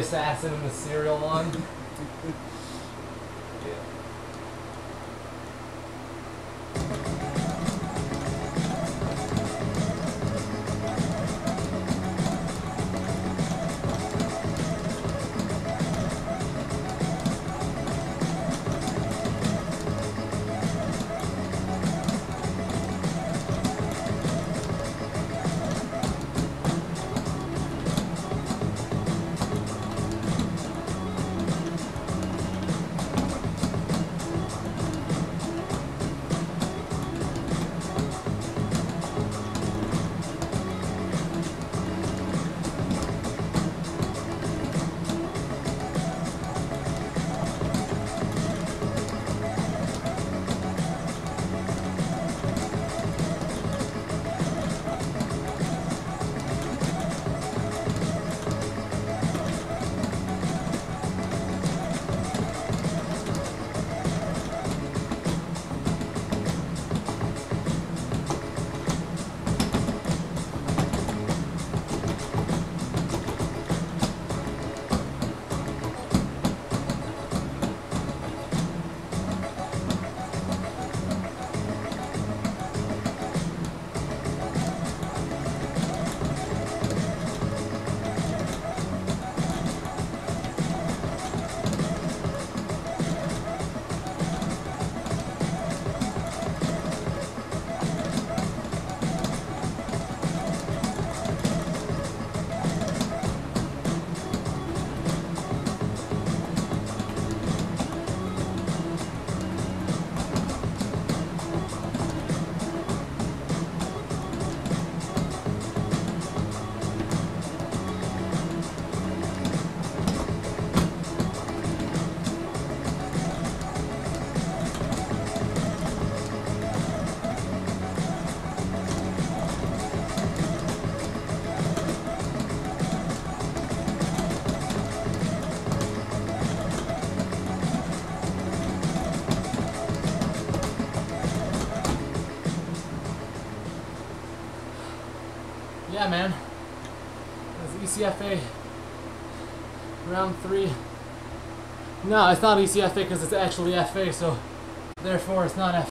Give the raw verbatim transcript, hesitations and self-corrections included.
assassin in the serial one. Yeah, man. That's E C F A round three. No, it's not E C F A because it's actually F A, so therefore it's not F A.